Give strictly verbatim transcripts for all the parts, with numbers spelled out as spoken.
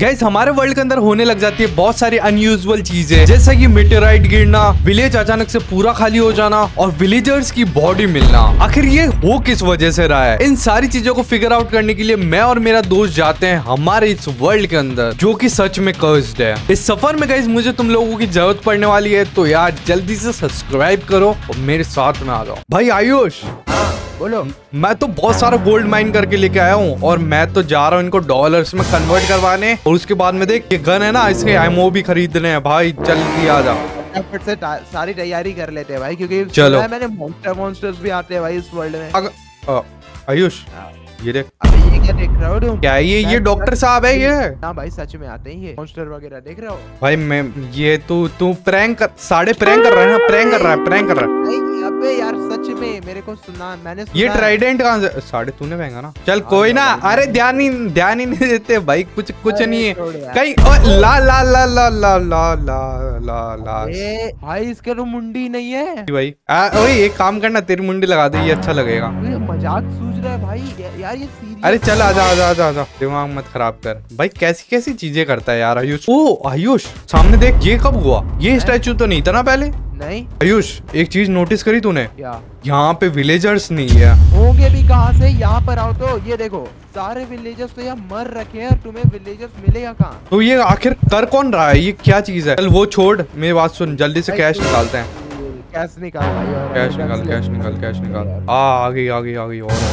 Guys हमारे world के अंदर होने लग जाती है बहुत सारी अनयूजुअल चीजें, जैसा कि मेटेराइट गिरना, विलेज अचानक से पूरा खाली हो जाना और विलेजर्स की बॉडी मिलना। आखिर ये हो किस वजह से रहा है? इन सारी चीजों को फिगर आउट करने के लिए मैं और मेरा दोस्त जाते हैं हमारे इस वर्ल्ड के अंदर, जो कि सच में कर्स्ड है। इस सफर में गाइस मुझे तुम लोगों की जरूरत पड़ने वाली है, तो यार जल्दी से सब्सक्राइब करो और मेरे साथ में आ जाओ। भाई आयुष, बोलो। मैं तो बहुत सारा गोल्ड माइन करके लेके आया हूँ और मैं तो जा रहा हूँ इनको डॉलर्स में कन्वर्ट करवाने, और उसके बाद में देख ये गन है ना, इसके एमओ भी खरीदने हैं। भाई जल्दी आ जा, फटाफट से सारी तैयारी कर लेते हैं भाई, क्योंकि चलो मैंने मॉन्स्टर मॉन्स्टर्स भी आते हैं भाई इस वर्ल्ड में। अग, आ, आयुष ये देख, अबे ये क्या देख रहे हो तुम? क्या ये ये डॉक्टर साहब है ये? हाँ भाई सच में आते हैं ये मॉन्स्टर वगैरह, देख रहे हो भाई मैं ये तू तू प्रैंक कर, साढ़े प्रैंक कर रहा है ना, प्रैंक कर रहा है, प्रैंक कर रहा है। अबे यार सच में मेरे को सुना, मैंने सुना ये ट्राइडेंट कहाँ से? साढ़े तूने महंगा ना, चल कोई ना। अरे ध्यान नहीं ध्यान ही नहीं देते भाई, कुछ कुछ नहीं है कहीं। ला ला ला ला ला ला ला ला ला भाई इसके तो मुंडी नहीं है भाई। ओए एक काम करना, तेरी मुंडी लगा दे, ये अच्छा लगेगा। मजाक सूझ रहा है भाई यार, ये अरे चल आजा आजा आजा आजा, दिमाग मत खराब कर भाई। कैसी कैसी चीजें करता है यार आयुष। ओ आयुष सामने देख, ये कब हुआ? ये स्टैचू तो नहीं था ना पहले? नहीं आयुष एक चीज नोटिस करी तूने? क्या? यहाँ पे विलेजर्स नहीं है। होंगे भी कहाँ से? यहाँ पर आओ तो ये देखो, सारे विलेजर्स तो यहाँ मर रखे हैं, तुम्हें विलेजर्स मिलेगा कहाँ? तो ये आखिर कर कौन रहा है? ये क्या चीज है? चल वो छोड़, मेरी बात सुन, जल्दी से कैश निकालते हैं। कैश निकाल भाई, कैश निकाल कैश निकाल कैश निकाल। आ आ गई आ गई आ गई। और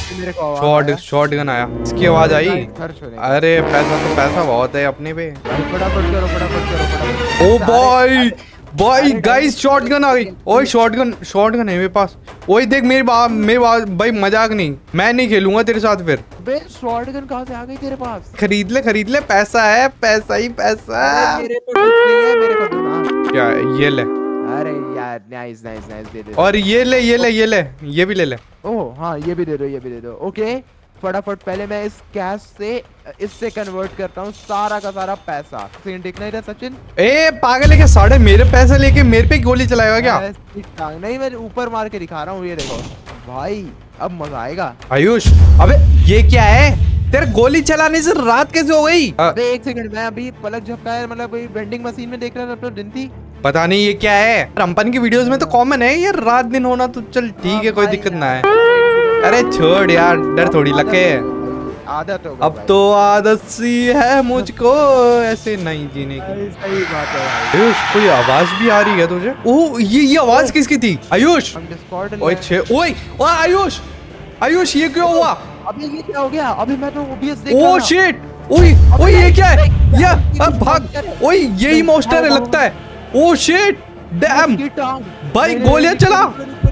शॉट शॉट गन आया, इसकी आवाज आई। अरे पैसा तो पैसा बहुत है अपने पे। फटाफट करो फटाफट करो। ओ भाई भाई गाइस शॉटगन आ गई। ओए शॉटगन शॉटगन है मेरे पास। ओए देख मेरी बात मेरी बात भाई, मजाक नहीं, मैं नहीं खेलूंगा तेरे साथ फिर। बे शॉटगन कहाँ से आ गई तेरे पास? खरीद ले खरीद ले, पैसा है, पैसा ही पैसा। मेरे को कुछ नहीं है, मेरे को दो। क्या ये ले? अरे यार नाइस नाइस नाइस, दे दे। और ये ले ये ले ये ले ये भी ले ले। ओह हाँ ये भी दे दो, ये भी दे दो। ओके फटाफट पहले मैं इस कैश से इससे कन्वर्ट करता हूँ सारा का सारा पैसा। सीन दिख नहीं रहा सचिन? ए पागल है क्या? साढ़े मेरे पैसे लेके मेरे पे गोली चलाएगा क्या? नहीं मैं ऊपर मार के दिखा रहा हूँ, ये देखो भाई अब मजा आएगा। आयुष अबे ये क्या है? तेरे गोली चलाने से रात कैसे हो गई? अबे एक सेकंड, मैं अभी पलक झपकाया, मतलब वेंडिंग मशीन में देख रहा था तो दिन थी। पता नहीं ये क्या है, रंपन की वीडियोस में तो कॉमन है ये रात दिन होना, तो चल ठीक है कोई दिक्कत ना है। अरे छोड़ यार, डर थोड़ी लगे, आदत हो। अब तो आदत सी है मुझको ऐसे नहीं जीने की। सही बात है आयुष कोई आवाज भी आ रही है तुझे? ओह ये ये आवाज किसकी थी आयुष? ओए छे ओए ओए आयुष आयुष ये क्यों हुआ? अबे ये क्या हो गया? अभी मैं तो ओबीएस देख रहा था। ओह शिट, ओए ओए ये क्या है? ये अब भाग, ओए यही मॉन्स्टर है लगता है। ओह शिट डैम भाई, गोलियां चला।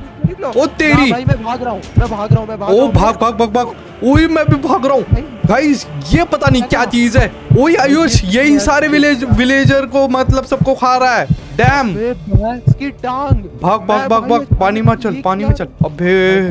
ओ तेरी भाई मैं भाग रहा हूँ, मैं भाग रहा हूँ, मैं भाग ओ भाग भाग भाग भाग। ओए मैं भी भाग रहा हूँ गाइस, ये पता नहीं क्या चीज है। ओए आयुष यही सारे विलेज विलेजर को मतलब सबको खा रहा है। डैम की टांग। भाग भाग भाग भाग, पानी में चल पानी में चल। अबे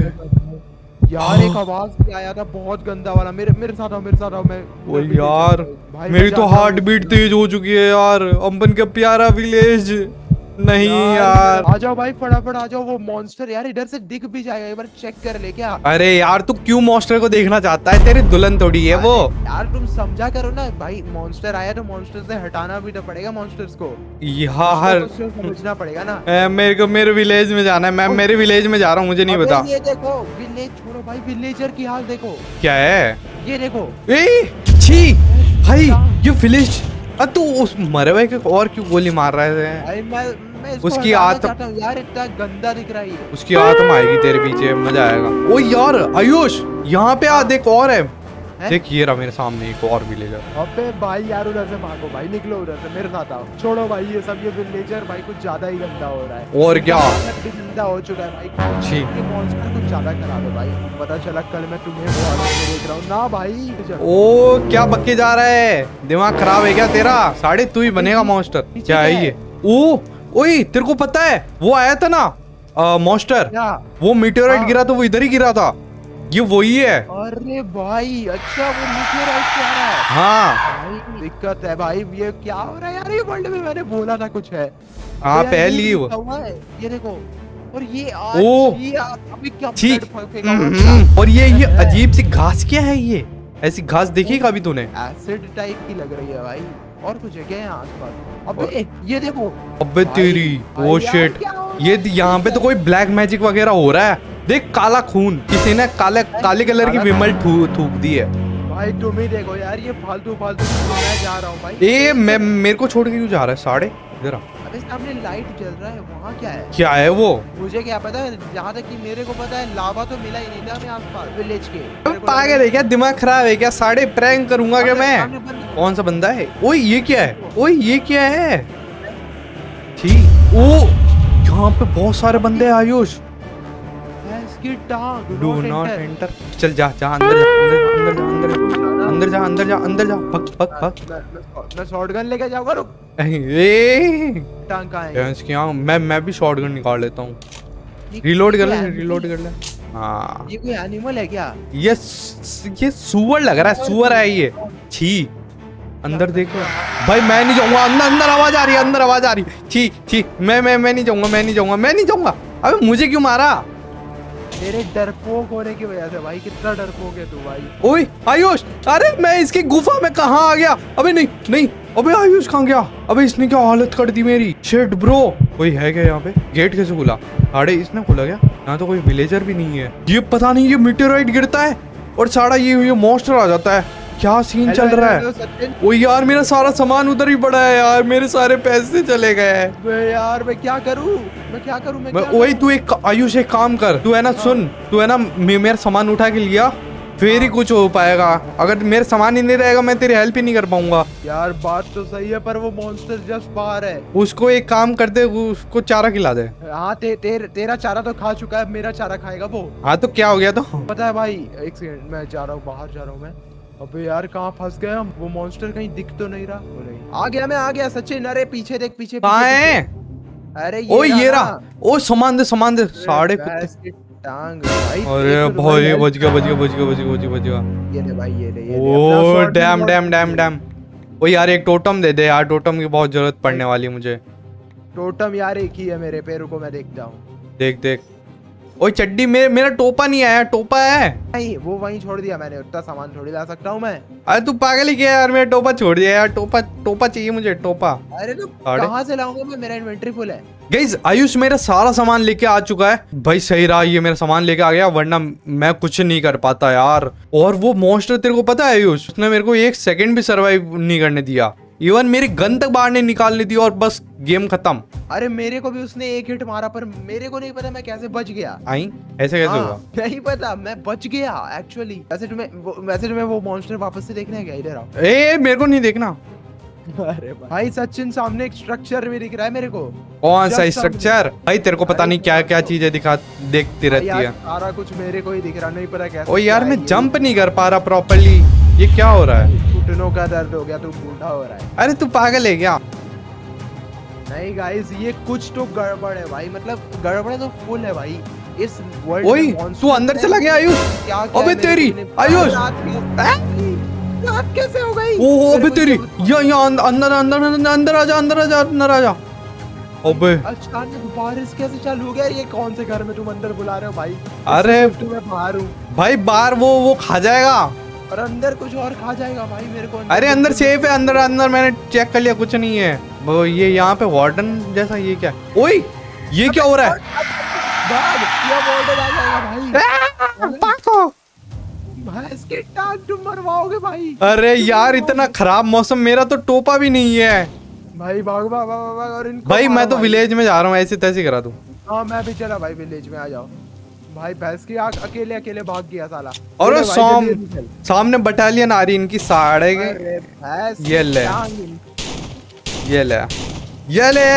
यार एक आवाज भी आया था बहुत गंदा वाला। मेरे मेरे साथ आओ मेरे साथ आओ। मैं ओ यार मेरी तो हार्ट बीट तेज हो चुकी है यार। अंबन का प्यारा विलेज नहीं यार, आ जाओ भाई फटाफट आ जाओ। वो मॉन्स्टर यार इधर से दिख भी जाएगा, एक बार चेक कर ले क्या? अरे यार तू क्यों मॉन्स्टर को देखना चाहता है? तेरी दुल्हन थोड़ी है वो। यार तुम समझा करो ना भाई, मॉन्स्टर आया तो मॉन्स्टर से हटाना भी तो पड़ेगा मॉन्स्टर्स को। यहाँ हर समझना पड़ेगा ना। ए, मेरे को मेरे विलेज में जाना है, मैं मेरे विलेज में जा रहा हूँ, मुझे नहीं पता। ये देखो विलेज छोड़ो भाई, विलेजर की हाल देखो क्या है। ये देखो ए छी भाई ये विलेज। तू उस मरे हुए के और क्यों गोली मार रहा है? उसकी आत्मा यार इतना गंदा दिख रहा है। उसकी आत्मा आएगी तेरे पीछे, मजा आएगा। ओ यार आयुष यहाँ पे आ देख, और है, है? देख ये रहा मेरे सामने एक और विलेजर। अबे भाई यार उधर से भागो भाई, निकलो उधर से, मेरे साथ आओ। छोड़ो भाई ये सब, ये विलेजर भाई कुछ ज्यादा ही गंदा हो रहा है। और क्या गंदा हो चुका है भाई। छी ये मॉन्स्टर कुछ ज्यादा खराब है भाई। पता चला कल मैं तुम्हें वो हालत में देख रहा हूँ ना भाई। ओ क्या बक्के जा रहा है? दिमाग खराब है क्या तेरा? साढ़े तू ही बनेगा मॉन्स्टर। क्या है ये? ओ ओए तेरे को पता है वो आया था ना मॉन्स्टर, वो मीटेराइट गिरा तो वो इधर ही गिरा था, ये वही है। अरे भाई अच्छा वो मीटेराइट से आ रहा है। हाँ भाई दिक्कत है भाई, ये क्या हो रहा है यार? ये वर्ल्ड में मैंने बोला था कुछ है। हाँ पहली वो ये देखो, और ये ओ अभी क्या और ये ये अजीब सी घास क्या है ये? ऐसी घास देखी कभी तूने? एसिड टाइप की लग रही है भाई। और कुछ है क्या यहाँ आसपास? अबे ये देखो। अबे तेरी वो शिट, ये यहाँ पे तो कोई ब्लैक मैजिक वगैरह हो रहा है। देख काला खून, किसी ने काले काले कलर की विमल थूक दी है भाई। तुम ही देखो यार, ये फालतू फालतू मैं जा रहा हूँ भाई। ए मैं मेरे को छोड़ के क्यों जा रहा है? साढ़े इधर आ। अबे सामने लाइट जल रहा है, वहाँ क्या है? क्या है वो? मुझे क्या पता है, जहाँ तक कि मेरे को पता है लावा तो मिला ही नहीं था हमें आसपास विलेज के। पागल है क्या? दिमाग खराब है क्या? साढ़े प्रैंक करूंगा क्या मैं? कौन सा बंदा है? ओए ये क्या है? ओए ये क्या है? ठीक ओ यहाँ पे बहुत सारे बंदे हैं आयुष। Do not enter. चल जा जा अंदर जा अंदर जा अंदर जा अंदर जा अंदर जा भग भग भग। मैं शॉटगन लेके जाऊंगा। रुक ए टांग कहां है? क्या मैं मैं भी शॉटगन निकाल लेता हूँ। रिलोड कर ले रिलोड कर ले। हाँ ये कोई एनिमल है क्या? ये ये सुअर लग रहा है। सुअर है ये। छी अंदर देखो भाई। मैं नहीं जाऊंगा अंदर। अंदर आवाज आ रही है। अंदर आवाज आ रही है। छी छी मैं मैं मैं नहीं जाऊंगा। मैं नहीं जाऊंगा। मैं नहीं जाऊंगा। अबे मुझे क्यों मारा? तेरे डरपोक होने की वजह से भाई। कितना डरपोक है तू भाई। ओए आयुष, अरे मैं इसकी गुफा में कहाँ आ गया? अबे नहीं नहीं। अबे आयुष कहाँ गया? अबे इसने क्या हालत कर दी मेरी। Shit bro. कोई है क्या यहाँ पे? गेट कैसे खुला? साढ़े इसने खुला क्या? यहाँ तो कोई विलेजर भी नहीं है। ये पता नहीं ये मीटेराइट गिरता है और सारा ये ये मॉन्स्टर आ जाता है। क्या सीन चल रहा है? ओ यार मेरा सारा सामान उधर ही पड़ा है यार। मेरे सारे पैसे चले गए। यार मैं क्या करूं? मैं क्या करूं? मैं वही तू एक आयुष एक काम कर। तू है ना सुन, तू है ना मेरा सामान उठा के लिया फिर ही कुछ हो पाएगा। अगर मेरा सामान ही नहीं रहेगा मैं तेरी हेल्प ही नहीं कर पाऊंगा। यार बात तो सही है पर वो मॉन्स्टर जस्ट बाहर है। उसको एक काम कर दे, उसको चारा खिला दे। हाँ ते, तेर, तेरा चारा तो खा चुका है, मेरा चारा खाएगा वो। हाँ तो क्या हो गया? तो पता है भाई, एक सेकंड मैं जा रहा हूँ, बाहर जा रहा हूँ मैं। अबे यार कहाँ फंस गए हम? वो मॉन्स्टर कहीं दिख तो नहीं रहा। नहीं आ गया मैं, आ गया सचिन। अरे पीछे देख, पीछे कहाँ है? अरे ओ ये रहा। ओ सामान दे सामान दे। साढ़े टांग भाई। अरे भाई बच गया बच गया बच गया बच गया बच गया बच गया। ये ले भाई ये ले ये। Oh damn damn damn damn. Oh यार एक टोटम दे दे यार। टोटम की बहुत जरूरत पड़ने वाली है मुझे। टोटम यार एक ही है मेरे पे। रुको मैं देखता हूँ। देख देख। ओए चड्डी में मेरा टोपा नहीं आया। टोपा है नहीं, वो वहीं छोड़ दिया मैंने। उतना सामान थोड़ी ला सकता हूँ मैं। अरे तू पागल ही क्या यार? मेरा टोपा छोड़ दिया यार। टोपा टोपा चाहिए मुझे। टोपा। अरे तो कहाँ से लाऊंगा मैं? मेरा इन्वेंटरी फुल है। गाइस आयुष मेरा सारा सामान लेके आ चुका है भाई। सही रहा ये मेरा सामान लेके आ गया, वरना मैं कुछ नहीं कर पाता यार। और वो मॉन्स्टर तेरे को पता है आयुष, उसने मेरे को एक सेकंड भी सरवाइव नहीं करने दिया। इवन मेरी गन तक बाहर नहीं निकालने दी और बस गेम खत्म। अरे मेरे को भी उसने एक हिट मारा पर मेरे को नहीं पता मैं कैसे बच गया। आई ऐसे कैसे हुआ? नहीं पता, मैं बच गया एक्चुअली। वैसे तुम्हें वैसे तुम्हें वो मॉन्स्टर वापस से देखना है क्या? इधर आओ। ए मेरे को नहीं देखना। अरे भाई सचिन सामने एक स्ट्रक्चर भी दिख रहा है मेरे को। कौन सा स्ट्रक्चर? भाई तेरे को पता नहीं क्या क्या चीजें दिखा देखती रहती है। सारा कुछ मेरे को ही दिख रहा, नहीं पता कैसे। ओ यार मैं जंप नहीं कर पा रहा प्रॉपर्ली। ये क्या हो रहा है? घुटनों का दर्द हो गया, तू बूढ़ा हो रहा है। अरे तू पागल है क्या? नहीं गाइस ये कुछ तो गड़बड़ है भाई। मतलब गड़बड़ तो फुल है भाई इस वर्ल्ड में। तू अंदर चला गया आयुष? अबे तेरी आयुष रात कैसे हो गई? ओ अबे तेरी या या अंदर अंदर अंदर आजा अंदर आजा अंदर आजा। अबे अचानक बारिश कैसे चालू हो गया? ये कौन से घर में तुम अंदर बुला रहे हो भाई? अरे मैं बाहर हूँ भाई। बाहर वो वो खा जाएगा और अंदर कुछ और खा जाएगा भाई मेरे को। अरे अंदर सेफ है। अंदर अंदर मैंने चेक कर लिया, कुछ नहीं है। वो ये यहाँ पे वार्डन जैसा ये क्या? ओए ये क्या हो रहा है? इसकी टांग तुम मरवाओगे भाई। अरे यार इतना खराब मौसम, मेरा तो टोपा भी नहीं है भाई। भाग भाग भाग। और इनको भाई मैं तो विलेज में जा रहा हूँ, ऐसे तैसे करा दूं। हाँ मैं भी चला भाई, विलेज में आ जाओ भाई। भैंस की आग अकेले अकेले भाग गया साला। और साम, सामने बटालियन आ रही इनकी साढ़े के। ये ले ये ले ये ले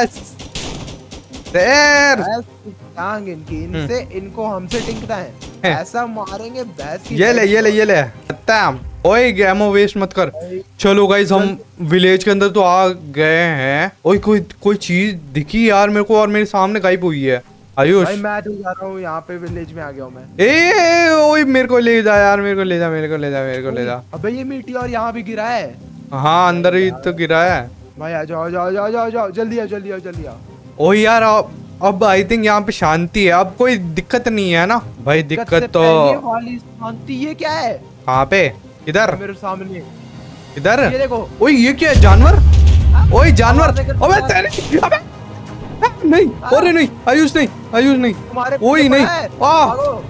तेर टांग इनकी। इनसे इनको हमसे टिंकता है, ऐसा मारेंगे भैंस की। ये ले ये ले ये ले तम। ओए गैमो वेस्ट मत कर। चलो गाइस हम विलेज के अंदर तो आ गए हैं। ओए कोई कोई चीज दिखी यार मेरे को और मेरे सामने गायब हुई है। आयुष भाई मैं तो जा रहा हूँ यहाँ पे, विलेज में आ गया हूँ मैं। ए ओए मेरे को ले जा यार, मेरे को ले जा मेरे को ले जा मेरे को ले जा। अबे ये मीटियोर यहाँ भी गिरा है। हाँ अंदर ही तो गिरा है भाई। आ जाओ जाओ जाओ जाओ जाओ जल्दी आओ जल्दी आओ जल्दी आओ। ओ यार अब आई थिंक यहाँ पे शांति है, अब कोई दिक्कत नहीं है ना भाई? दिक्कत तो वाली शांति। ये क्या है? कहाँ पे? इधर मेरे सामने इधर। ये देखो। ओए ये क्या है, जानवर? ओए जानवर, अबे तेरे, अबे नहीं, अरे नहीं आयुष, नहीं आयुष नहीं, तुम्हारे ओए नहीं, आ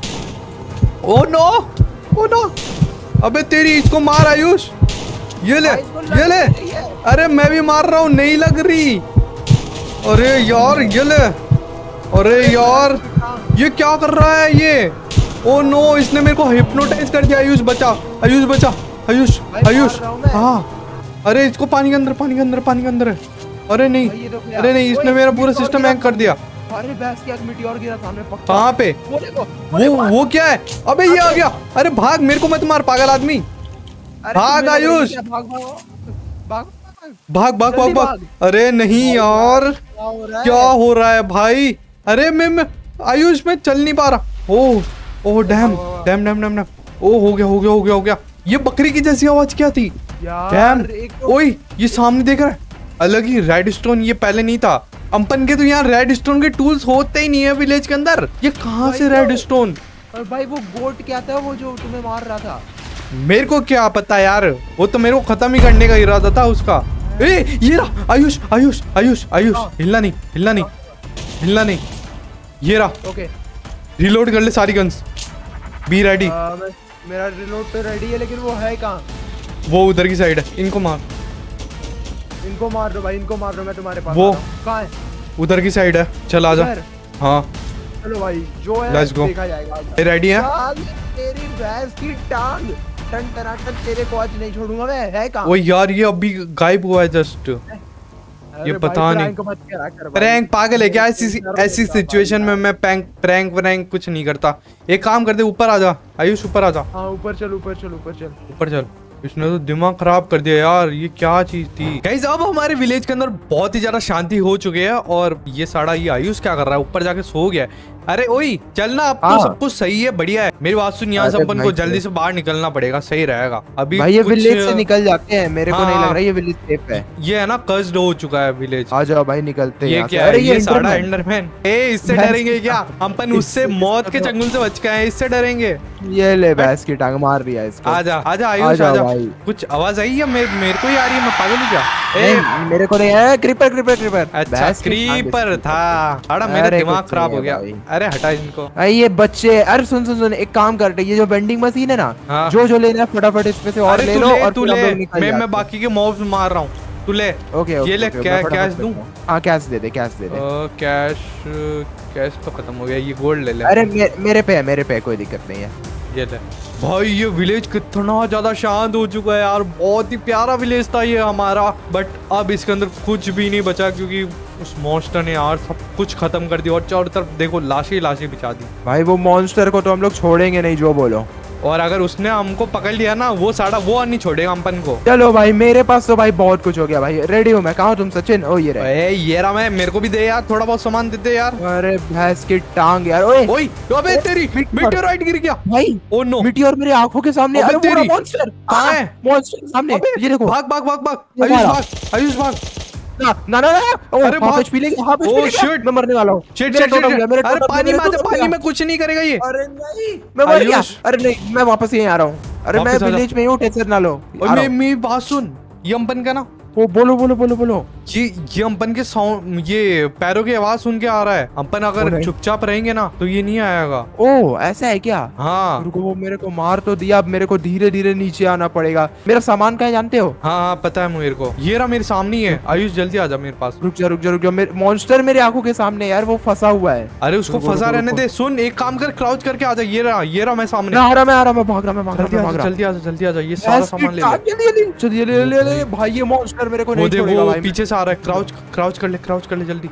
ओ नो, ओ नो, अबे तेरी, इसको मार आयुष, ये ले ये ले, अरे मैं भी मार रहा हूँ, नहीं लग रही, अरे यार ये ले, अरे यार ये क्या कर रहा है ये, ओ नो, इसने मेरे को हिप्नोटाइज कर दिया। आयुष बचा, आयुष बचा, आयुष आयुष, हाँ, अरे इसको पानी के अंदर, पानी के अंदर, पानी के अंदर है, अरे नहीं, अरे नहीं, इसने मेरा पूरा सिस्टम हैक कर दिया। अरे भैंस की आग, मीटियोर गिरा सामने पक्का। कहाँ पे? वो देखो, वो वो क्या है? अबे ये आ गया, अरे भाग, मेरे को मत मार पागल आदमी, भाग आयुष, भाग भाग भाग भाग भाग भाग, अरे नहीं यार, क्या हो रहा है भाई, अरे मैं मैं आयुष में चल नहीं पा रहा, oh oh damn damn damn damn damn, oh हो गया हो गया हो गया हो गया, ये बकरी की जैसी आवाज क्या थी डैम, ओए ये सामने देख रहा है, अलग ही रेड स्टोन, ये पहले नहीं था, अंपन के तो यहाँ रेड स्टोन के टूल्स होते ही नहीं है विलेज के अंदर, ये कहाँ से रेड स्टोन? और भाई वो गोट क्या था, वो जो तुम्हें मार रहा था? मेरे को क्या पता यार, वो तो मेरे को खत्म ही करने का इरादा था उसका। ए ये रहा, आयुष आयुष आयुष आयुष, हिलना नहीं, हिलना नहीं, हिलना नहीं, ये रहा, ओके, रिलोड कर ले सारी गन्स, बी रेडी। मेरा रिलोड तो रेडी है, लेकिन वो है कहाँ? वो उधर की साइड है, इनको मार, इनको मार दो भाई, इनको मार दो, मैं तुम्हारे पास वो कहाँ है? उधर की साइड है, चल आजा, हाँ चलो भाई, जो है लेट्स गो, देखा जाएगा। रेडी है? तेरी भैंस की टांग, टन टनाटन, तेरे को आज नहीं छोड़ूंगा मैं, है कहाँ? ओ यार ये अभी गायब हुआ है जस्ट, ये पता नहीं, प्रैंक पागल है क्या? ऐसी ऐसी सिचुएशन में मैं प्रैंक प्रैंक प्रैंक कुछ नहीं करता। एक काम कर दे, ऊपर आ जा आयुष, ऊपर आ जा। हाँ ऊपर चल, ऊपर चल, ऊपर चल, ऊपर चल, इसने तो दिमाग खराब कर दिया यार, ये क्या चीज थी। गाइस अब हमारे विलेज के अंदर बहुत ही ज्यादा शांति हो चुकी है, और ये साड़ा ये आयुष क्या कर रहा है, ऊपर जाके सो गया है। अरे ओए चलना, अब तो सब कुछ सही है, बढ़िया है। मेरी बात सुन, यहाँ से अपन को जल्दी से बाहर निकलना पड़ेगा, सही रहेगा। अभी भाई ये विलेज से निकल जाते हैं, मेरे को नहीं लग रहा ये विलेज सेफ है। ये है ना कर्स्ड हो चुका है विलेज। आ जाओ भाई निकलते हैं। ये क्या है? ये साड़ा एंडरमैन। ए इससे डरेंगे क्या? अपन उससे मौत के चंगुल से बच गए हैं, इससे डरेंगे? ये ले भैंस की टांग मार रही है इसको। आजा आजा आयुष आजा। कुछ आवाज आई है? मेरे मेरे को ही आ रही है, मैं पागल हूँ क्या? ए मेरे को नहीं है, क्रीपर क्रीपर क्रीपर। अच्छा क्रीपर था। अरे मेरा दिमाग खराब हो गया। अरे हटा इनको। ये बच्चे, अरे सुन सुन सुन, एक काम करते, ये जो वेंडिंग मशीन है ना, हाँ। जो जो लेना है फटाफट इसमें से और ले लो, और तू ले, मैं मैं बाकी के मॉब्स मार रहा हूँ, तू ले। ओके ये ले, कैश दूं? हाँ कैश दे दे, कैश दे दे। कैश कैश तो खत्म हो गया, ये गोल्ड ले ले। अरे मेरे पे है, मेरे पे कोई दिक्कत नहीं है। ये ले भाई। ये विलेज कितना ज्यादा शांत हो चुका है यार, बहुत ही प्यारा विलेज था ये हमारा, बट अब इसके अंदर कुछ भी नहीं बचा, क्योंकि उस मॉन्स्टर ने यार सब कुछ खत्म कर दिया, और चारों तरफ देखो लाशें लाशें बिछा दी। भाई वो मॉन्स्टर को तो हम लोग छोड़ेंगे नहीं, जो बोलो। और अगर उसने हमको पकड़ लिया ना, वो साड़ा वो नहीं छोड़ेगा अपन को। चलो भाई, मेरे पास तो भाई बहुत कुछ हो गया भाई, रेडी हूँ मैं। कहाँ हो तुम सचिन? ओ ये रहे। ये रहा मैं, मेरे को भी दे यार, थोड़ा बहुत सामान देते यार। अरे भैंस की टांग यार। ओए ओए अबे तेरी मीटियोराइट गिर गया भाई। ओ नो, मीटियोर मेरे आंखों के सामने। अरे वो मॉन्स्टर कहाँ है? मॉन्स्टर सामने, ये देखो। भाग भाग भाग भाग आयुष, भाग आयुष भाग। ना ना ना, अरे भाग पी लेंगे। हां ओह शिट, मैं मरने वाला हूं। Shit shit shit. अरे पानी में, पानी में कुछ नहीं करेगा ये। अरे नहीं, मैं मर गया। अरे नहीं, मैं वापस यहीं आ रहा हूं। अरे मैं विलेज में हूं, टेंशन ना लो। मैं मेरी बात सुन, ये अंपन का ना, वो बोलो बोलो बोलो बोलो। ये ये अंपन के साउंड, ये पैरों की आवाज सुन के आ रहा है। अंपन अगर चुपचाप रहेंगे ना तो ये नहीं आएगा। ओह ऐसा है क्या? हाँ रुको, वो मेरे को मार तो दिया, अब मेरे को धीरे धीरे नीचे आना पड़ेगा। मेरा सामान कहाँ जानते हो? हाँ हाँ पता है मेरे को, ये रहा मेरे सामने ही है। आयुष जल्दी आ जा मेरे पास। रुक जा रुक जा रुक जा, मॉन्स्टर मेरे आंखों के सामने यार, वो फंसा हुआ है। अरे उसको फंसा रहने दे। सुन एक काम कर, क्राउच करके आ जा। ये रहा ये रहा मैं सामने। आ रहा मैं आ रहा मैं भाग रहा मैं भाग रहा मैं भाग रहा। जल्दी आ जा जल्दी आ जा, ये सारा सामान ले ले। जल्दी ले ले ले भाई, ये मॉन्स्टर मेरे को नहीं छोड़ेगा भाई। पीछे से आ रहा है, क्राउच क्राउच कर ले, क्राउच कर ले जल्दी।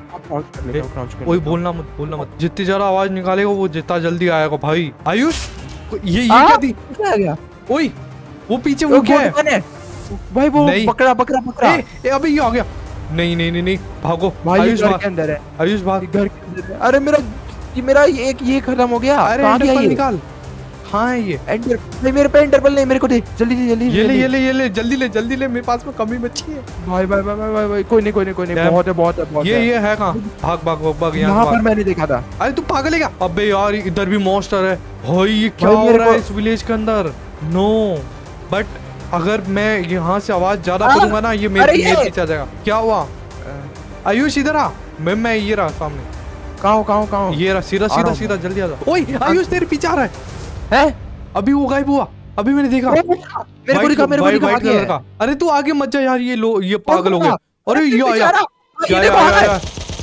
कोई बोलना मत, बोलना मत। जितनी ज्यादा आवाज निकालेगा वो जितना जल्दी आएगा भाई। आयुष ये ये क्या थी? क्या गया? ओए वो पीछे वो क्या है भाई? वो पकड़ा पकड़ा पकड़ा। ए अबे ये आ गया। नहीं नहीं नहीं नहीं, भागो आयुष, घर के अंदर है। आयुष भाग, घर के अंदर है। अरे मेरा ये मेरा एक ये खत्म हो गया। अरे एंडरपल निकाल। हाँ है ये एंडर, नहीं मेरे पे एंडरपल नहीं, मेरे को दे जल्दी से जल्दी। ये ले ये ले ये ले जल्दी ले जल्दी ले, मेरे पास में कमी बची है। भाई भाई भाई भाई भाई, कोई नहीं कोई नहीं कोई नहीं, बहुत है बहुत है बहुत ये ये है कहाँ? भाग भाग भाग भाग, यहाँ पर मैंने देखा था। अरे तू पागल है क्या? अबे यार इधर भी मॉन्स्टर है भाई, ये क्या हो रहा है इस विलेज के अंदर? नो बट अगर मैं यहाँ से आवाज ज्यादा हाँ। करूंगा ना ये मेरे अरे ये- मेरे पीछे आ जाएगा। क्या हुआ? आयुष इधर आ। मैं मैं ये रहा सामने। कहाँ हो, कहाँ हो, कहाँ हो? ये रहा सीधा आ रहा सीधा हूँ। सीधा जल्दी आ जा। ओए आयुष तेरे पीछे आ रहा है। हैं? अभी वो गायब हुआ। अभी मैंने देखा। मेरे को दिखा, मेरे को वाइट दिखा, वाइट आगे कलर है। का। अरे तू आगे मत जा यार, ये लो ये पागल हो कौन गया। था? अरे ये आया बेचारा, क्या ये देखो, आया आ रहा है। आया?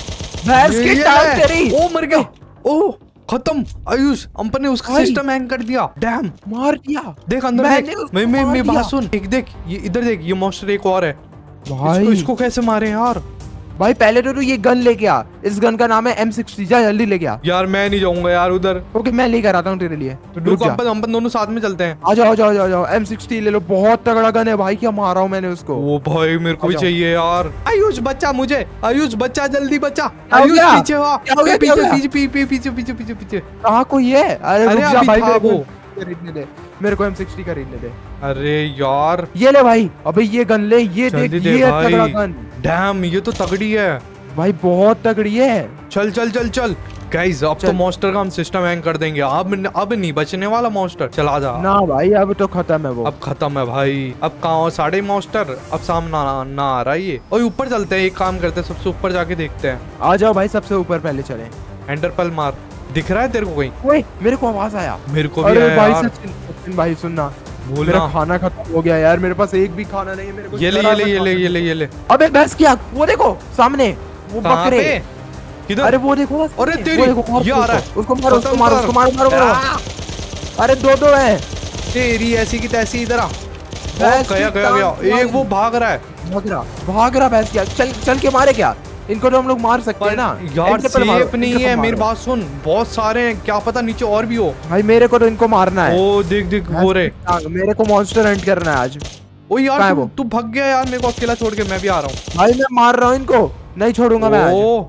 भैंस ये- की ये टांग है। तेरी। ओ मर गया। ओ खत्म। आयुष अंपन ने उसका भाई। सिस्टम हैंग कर दिया। डैम। मार दिया। देख अंदर मैंने देख। उसको मैं मैं मार मैं दिया। बात सुन। देख देख ये इधर देख, ये मॉन्स्टर एक और है। भाई इसको इसको कैसे मारे यार? भाई पहले तो तू ये गन लेके आ। इस गन का नाम है एम सिक्सटी। जा जल्दी लेके आ। यार मैं नहीं जाऊंगा यार उधर। ओके मैं लेकर आता हूँ तेरे लिए। तो रुक रुक जा। अंपन अंपन दोनों साथ में चलते हैं। आ जाओ, आ जाओ, आ जाओ, आ जाओ। एम सिक्सटी ले लो, बहुत तगड़ा गन है भाई। क्या मारा हूँ मैंने उसको। ओ भाई मेरे को भी आ जाओ। चाहिए यार। आयुष बच्चा मुझे। आयुष बच्चा जल्दी बच्चा। हो आयुष गया? पीछे हुआ। क्या हो गया, क्या हो पीछे गया? पीछे पीछे पीछे पीछे पीछे पीछे। कहाँ कोई है? अरे अरे रुक जा अभी भाई, था मेरे को वो। खरीदने दे। मेरे को एम सिक्सटी खरीदने दे। अरे यार ये ले भाई। अबे ये गन ले। ये देख, जल्दी दे ये है तगड़ा भाई। गन। डैम ये तो तगड़ी है। भाई बहुत तगड़ी है। चल चल चल चल गाइस, अब तो चल। मॉन्स्टर का हम सिस्टम हैंग कर देंगे। अब अब नहीं बचने वाला मॉन्स्टर। चला जा। ना भाई अब तो खत्म है वो। अब खत्म है भाई। अब कहाँ साढ़े मॉन्स्टर अब सामने ना, ना आ रहा है ये। और ऊपर चलते हैं, एक काम करते हैं सबसे ऊपर जाके देखते हैं। आ जाओ भाई, सबसे ऊपर पहले चले। एंडरपल मार। दिख रहा है तेरे को कहीं? ओए मेरे को आवाज आया। मेरे को भी अरे आया भाई यार। सचिन, सचिन भाई सुनना। बोल मेरा ना। खाना खत्म हो गया यार। मेरे पास एक भी खाना नहीं है। मेरे को ये ले जरा ये ले सा ये ले खाना ये ले ये ले। अबे भैंस की आँख, वो देखो सामने वो कहाँ बकरे। पे? किधर? अरे वो देखो ना अरे सामने, तेरी, वो देखो, मारो ये आ रहा है। उसको, उसको मारो, उसको खत्म मारो, कर। उसको मारो, मारो, मारो। आ, अरे दो दो है। तेरी ऐसी की तैसी इधर आ। ओ, भैंस की गया गया टांग गया। एक वो भाग रहा है। भाग रहा, भाग रहा भैंस की आँख। चल चल के मारे क्या? इनको तो हम लोग मार सकते हैं ना। यार इनके पर मारो, सेफ नहीं इनके है। पर मेरी मारो। बात सुन, बहुत सारे हैं, क्या पता नीचे और भी हो। भाई मेरे को तो इनको मारना है। ओ देख देख भैंस वो रे। की टांग, मेरे को मॉन्स्टर हंट करना है आज। ओ यार कहाँ है तू वो? तू भाग गया यार, मेरे को अकेला छोड़ के। मैं भी आ रहा हूँ। भाई मैं मार रहा हूँ इनको, नहीं छोड़ूंगा मैं आज। ओ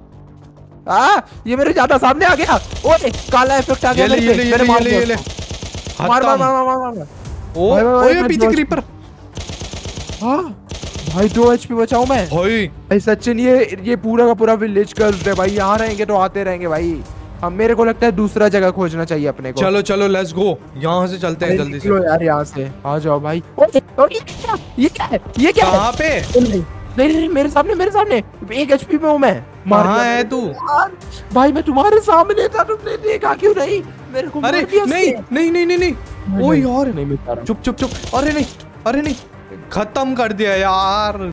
आ, ये मेरे ज्यादा सामने आ गया। ओए काला इफेक्ट आ गया ये ले मेरे ये पे। ले ये मैंने ले मार ये ले दिया ये ले। उसको। मार मार खत्म। मार मार मार मार। ओ भाई, भाई, ओ भाई, ये मैं पीछे दो क्रीपर। हाँ भाई दो एचपी बचाऊं मैं। भाई भाई सचिन ये ये पूरा का पूरा विलेज कर्स्ड है भाई। यहाँ रहेंगे तो आते रहेंगे भाई। हम मेरे को लगता है दूसरा जगह खोजना चाहिए अपने को। चलो चलो लेट्स गो, यहाँ से चलते हैं अरे जल्दी से। निकलो यार यहाँ से। आ जाओ भाई। ओए, ओए, ये क्या है? ये क्या है? कहाँ पे? नहीं नहीं नहीं, मेरे सामने, मेरे सामने। एक एचपी में हूँ मैं। मार कहाँ दिया है मैंने। तू? यार, भाई मैं तुम्हारे सामने था, तुमने देखा क्यों नहीं? मेरे को अरे मार दिया नहीं उसने। नहीं नहीं नहीं नहीं। नहीं, ओ नहीं, यार नहीं मैं जा रहा हूँ। चुप चुप चुप। अरे नहीं अरे नहीं, खत्म कर दिया यार।